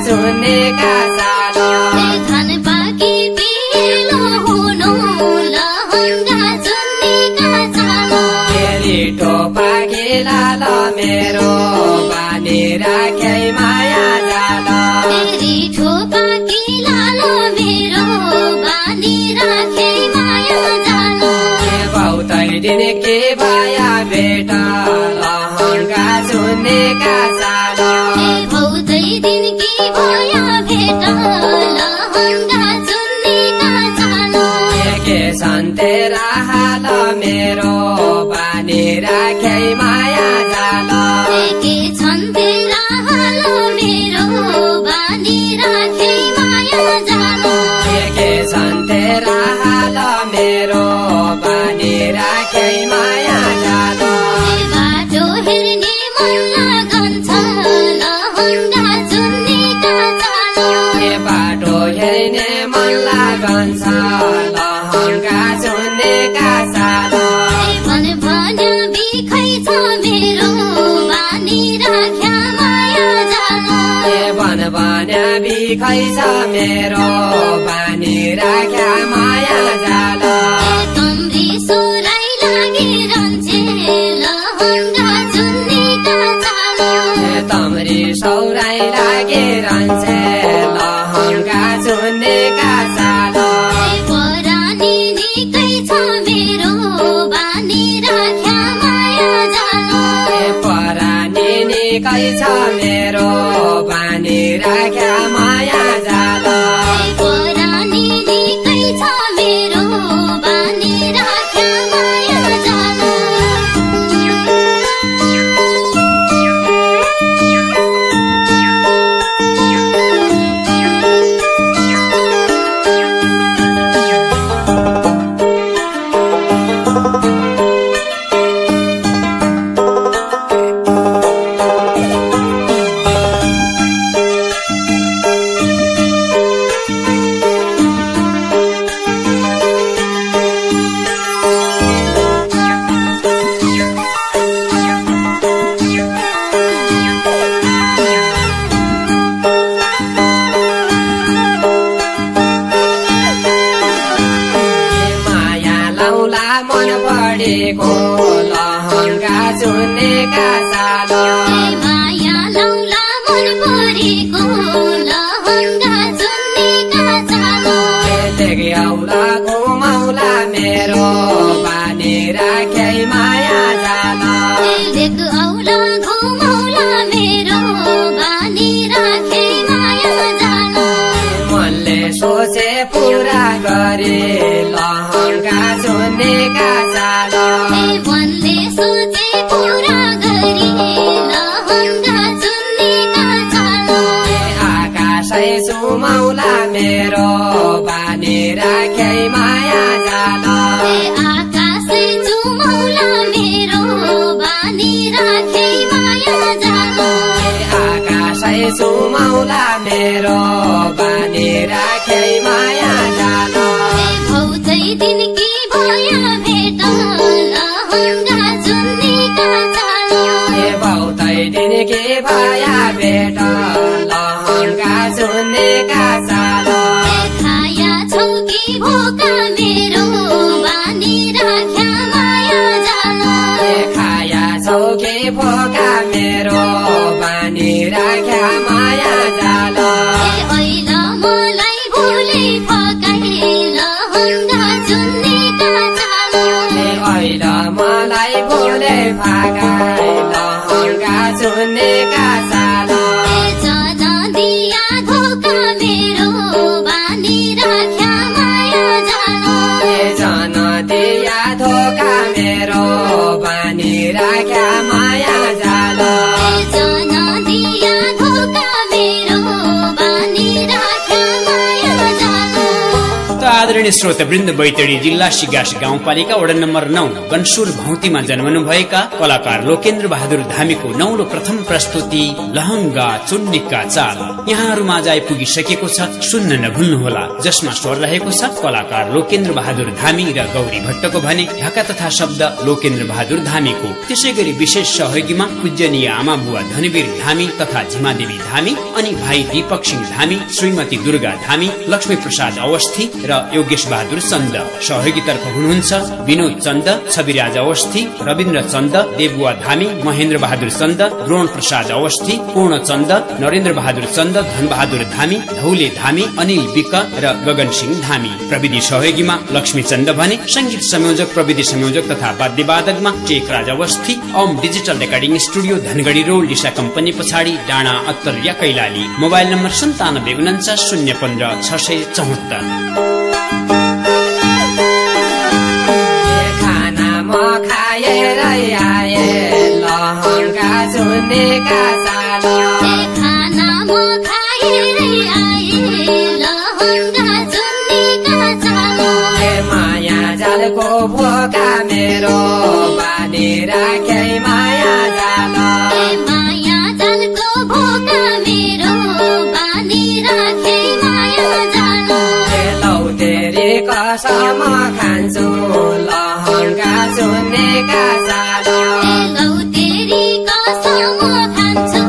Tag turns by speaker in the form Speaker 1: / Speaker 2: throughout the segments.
Speaker 1: चुनेका सालो
Speaker 2: धान पाकी पिलो हुनु लहङ्गा चुन्नेका चालो
Speaker 1: फेरि टोपा लाल मेरो बानी राखे माया जालो
Speaker 2: फेरि टोपा लाल मेरो बानी राखे माया जालो
Speaker 1: बहुतै दिन के भया बेटा लहङ्गा चुनेका सालो
Speaker 2: बहुतै दिन के भया भेटा लहङ्गा चुन्नेका चालो
Speaker 1: के सन्ते हाल मेरो बानी राखे माया जालो
Speaker 2: के छन् तेरा हाल मेरो बानी राखे माया जालो
Speaker 1: के सन्ते हाल मेरो बानी राखे माया जालो
Speaker 2: बाटो हेर्ने मन लागन्छ लहङ्गा चुन्नेका चालो
Speaker 1: बाटो हेर्ने मन लागन्छ लहङ्गा चुन्नेका सालो
Speaker 2: भन बिखै छ मेरो बानी राख्या माया जालो
Speaker 1: भन बिखै छ मेरो बानी राख्या माया जालो
Speaker 2: तम्री सोराइ लागिरहन्छे लहङ्गा चुन्नेका चालो
Speaker 1: तम्री सौराइ लागिरहन्छे लहङ्गा चुन्नेका सालो
Speaker 2: परानी निकै छ मेरो बानी राख्या माया जालो
Speaker 1: परानी निकै छ मेरो बानी राख्या माया जालो
Speaker 2: परानी निकै छ मेरो बानी राख्या माया जालो
Speaker 1: मन पढेको लहङ्गा चुन्नेका सालो
Speaker 2: माया लौला मन परेको लहङ्गा चुन्नेका चालो
Speaker 1: लेगे औला घुमौला मेरो बानी राखे माया जालो
Speaker 2: लेग औला घुमौला मेरो बानी राखे माया जालो
Speaker 1: मनले सोचे पुरा गरे लहङ्गा चुन्नेका सालो
Speaker 2: मनले सोचे पुरा गरी लहङ्गा चुन्नेका चालो
Speaker 1: आकाशै सुमौला मेरो बानी राखे माया जालो
Speaker 2: आकाशै चुमौला मेरो बानी राखे माया जालो
Speaker 1: आकाशै सुमौला मेरो बानी राखे माया जालो
Speaker 2: बहुतै दिन के भया भेटा लहङ्गा चुन्नेका चालो
Speaker 1: बहुतै दिन के भया भेटा लहङ्गा चुन्नेका सालो
Speaker 2: खाया छौ कि भोका मेरो बानी राख्या माया जालो
Speaker 1: खाया छौ कि भोका मेरो बानी राख्या माया जालो
Speaker 2: ऐल मलाई भोले फकाई लहङ्गा चुन्नेका चालो
Speaker 1: ऐल मलाई भोले फकाई लहङ्गा चुन्नेका सालो
Speaker 2: दिया धोका मेरो बानी राख्या माया जालो
Speaker 3: आदरणीय श्रोतावृन्द, बैतडी जिल्ला सिगास गाउँपालिका वडा नम्बर 9 गन्सुर भौतीमा जन्मनुभएका कलाकार लोकेन्द्र बहादुर धामीको नौलो प्रथम प्रस्तुति लहंगा चुन्नीका चाल यहाँहरूमाझ आइपुगिसकेको छ। सुन्न नभुल्नुहोला, जसमा स्वर रहेको छ कलाकार लोकेन्द्र बहादुर धामी र गौरी भट्टको भने ढाका तथा शब्द लोकेन्द्र बहादुर धामीको। त्यसै गरी विशेष सहयोगीमा पूजनीय आमा बुवा धनवीर धामी तथा झिमादेवी धामी अनि भाइ दीपक सिंह धामी, श्रीमती दुर्गा धामी, लक्ष्मी प्रसाद अवस्थी र योगेश बहादुर चन्द। सहयोगीतर्फ हुनुहुन्छ विनोद चन्द, छविराज अवस्थी, रविन्द्र चन्द, देवबुवा धामी, महेन्द्र बहादुर चन्द, द्रोण प्रसाद अवस्थी, पूर्ण चन्द, नरेन्द्र बहादुर चन्द, धनबहादुर धामी, धौले धामी, अनिल विक र गगन सिंह धामी। प्रविधि सहयोगीमा लक्ष्मी चन्द भने, संगीत संयोजक, प्रविधि संयोजक तथा वाद्यवादकमा Tekraj Awasthi. Om digital recording studio Dhangadhi road Disha company पछाडि डाँडा अत्तरिया कैलाली। Mobile number 9749 015 674।
Speaker 1: खाएर आए लहंगा चुन्नीका चाल
Speaker 2: खाना म खाएर आए लहंगा चुन्नीका चाल
Speaker 1: माया जालको भोका मेरो बानी राखे माया जाल
Speaker 2: माया जालको भोका मेरो बानी राखे माया जाल
Speaker 1: लौ तेरी कसम खान्छु लहंगा चुन्नीका चाल
Speaker 2: लौ तेरी कसम खान्छु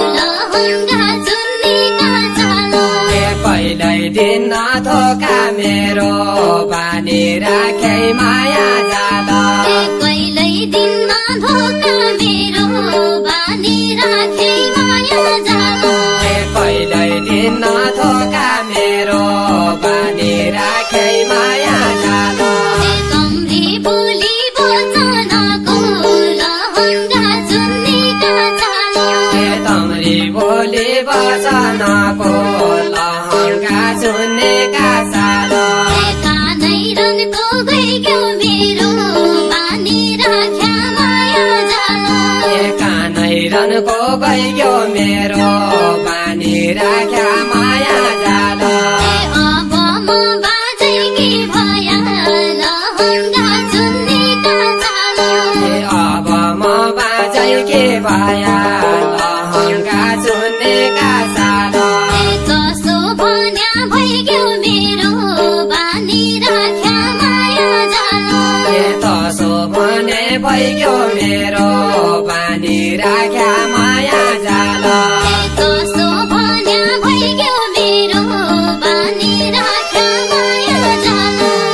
Speaker 2: लहंगा चुन्नीका चाल
Speaker 1: पहिल्यै दिन धोका मेरो बानी राखे माया जाल
Speaker 2: पहिल्यै दिन धोका मेरो बानी राखे माया जाल
Speaker 1: पहिल्यै दिन धोका मेरो बानी राखे माया जाल
Speaker 2: कम्री बोली वचनको लहंगा चुन्नीका चाल
Speaker 1: तम्री बोली वचनको लहंगा चुन्नीका चाल
Speaker 2: कानै रनको गइग्यो मेरो बानी राख्या माया जाल
Speaker 1: कानै रनको गइग्यो मेरो बानी राख्या माया जाल
Speaker 2: अब म बाजै के भया लहंगा चुन्नीका चाल
Speaker 1: अब म बाजै के भया लहंगा चुन्नीका चाल
Speaker 2: कसो भन्या भइग्यो मेरो बानी राख्या माया जाल
Speaker 1: तसो भने भइग्यो मेरो बानी राख्या माया जाल
Speaker 2: कसो भन्या भइग्यो मेरो बानी राख्या माया जाल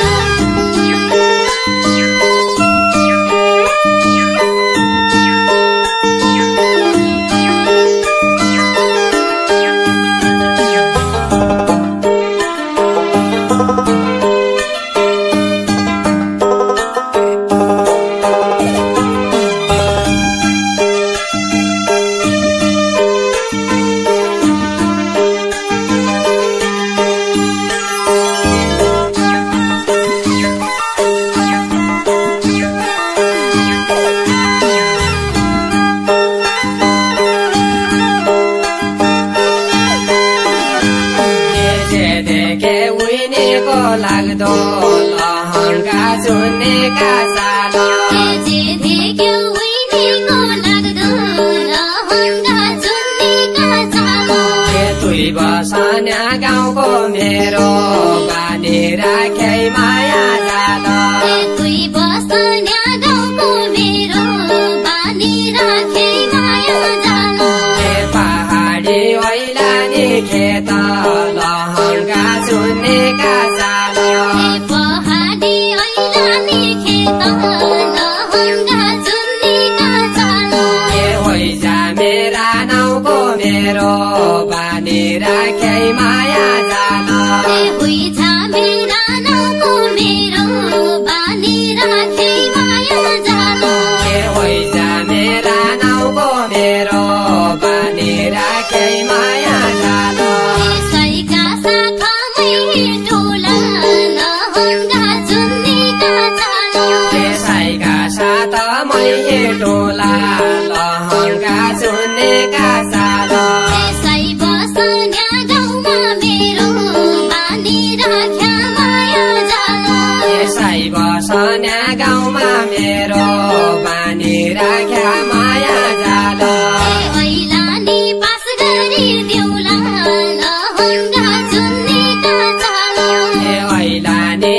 Speaker 1: लाग्दो लहंगा चुन्नीका चाल
Speaker 2: जे देख्यो उहिलेको लाग्दो लहंगा चुन्नीका चाल
Speaker 1: तुई बसन्या गाउँको मेरो बानी राखे माया जाल
Speaker 2: तुई बस्ने गाउँको मेरो बानी राखे माया जाल
Speaker 1: पहाडी ओइलानी खेत लहंगा चुन्नीका चाल
Speaker 2: पहाडी ओइलानी खेत लहंगा चुन्नीका चाल
Speaker 1: होइजा मेरा नाउँको मेरो बानी राखे माया जाल
Speaker 2: होइजा मेरा नाउँको मेरो बानी राखे माया जाल
Speaker 1: होइजा मेरा नाउँको मेरो बानी राखे माया जाल
Speaker 2: सैका साथमै टोला लहंगा चुन्नीका चाल
Speaker 1: त्यसैका साथमै टोला लहंगा चुन्नीका चाल
Speaker 2: त्यसै बस्ने गाउँमा मेरो बानी राख्या माया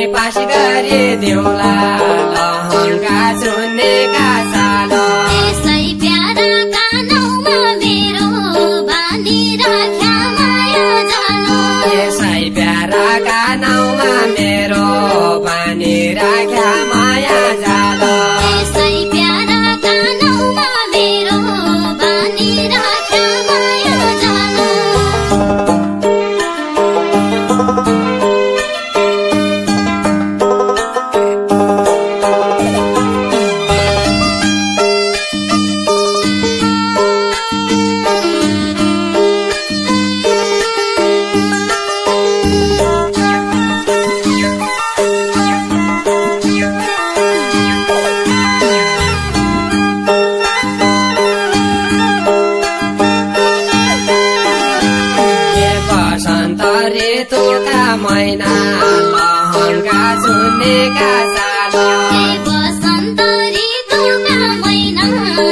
Speaker 1: पास गरिदिउँला लहङ्गा चुन्नेका साल
Speaker 2: यसै प्यारा कानौमा मेरो बानी राख्या माया जालो
Speaker 1: यसै प्यारा कानौमा मेरो बानी राख्या माया जालो
Speaker 2: यसै प्यारा कानौमा मेरो बानी राख्या माया जालो
Speaker 1: ऋतुका महिना लहङ्गा चुन्नेका साल
Speaker 2: बसन्त ऋतुका महिना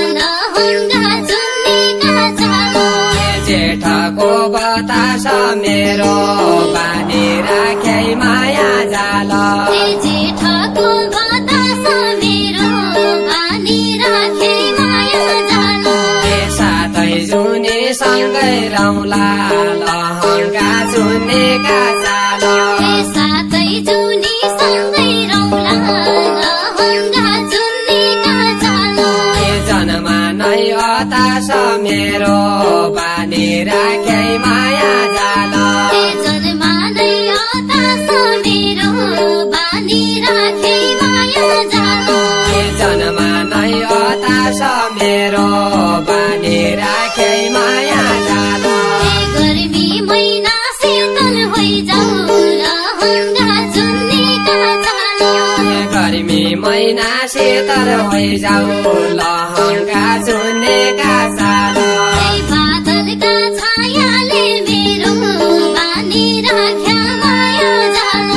Speaker 2: लहङ्गा चुन्नेका साल
Speaker 1: जेठको बतास मेरो बानी राखे माया जाल
Speaker 2: जेठको बतास मेरो बानी राखे माया जाल
Speaker 1: साथै जुनी सँगै रौला लहङ्गा चुन्नेका साल
Speaker 2: साथै जुनी सँगै रौला लहङ्गा चुन्नेका साल
Speaker 1: जन्मा नै हतास मेरो बानी राखे माया जाल
Speaker 2: जन्मा नै हतास मेरो बानी राखे माया जाल
Speaker 1: जन्मा नै हतास मेरो बानी राखे माया जाल
Speaker 2: गर्मी महिना शीतल होइजाऊ लहङ्गा चुन्नेका साल
Speaker 1: गर्मी महिना शीतल होइजाऊ लहङ्गा चुन्नेका साल
Speaker 2: बादलका छायाले मेरो बानी राख्या माया जाल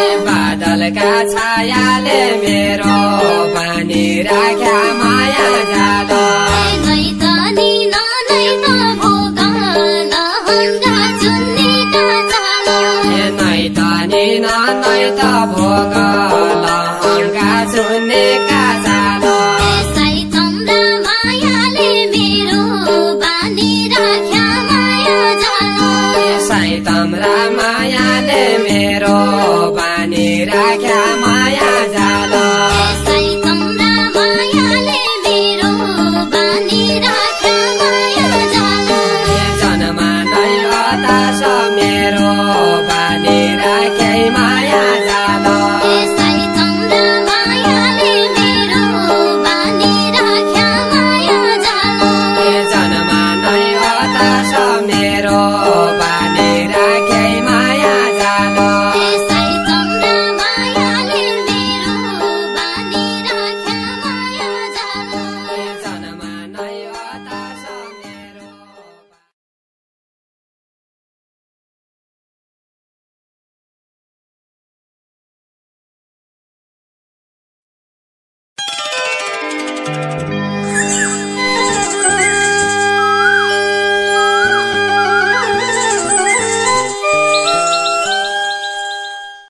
Speaker 1: बादलका छायाले मेरो बानी राख्या माया जाल
Speaker 2: नै त निन नै त भोग लहङ्गा चुन्नेका साल
Speaker 1: नै त निन नै त भोग लहङ्गा चुन्नेका साल
Speaker 2: यसै तम्रा मायाले मेरो बानी राख्या माया जाल
Speaker 1: यसै तम्रा मायाले मेरो बानी राख्या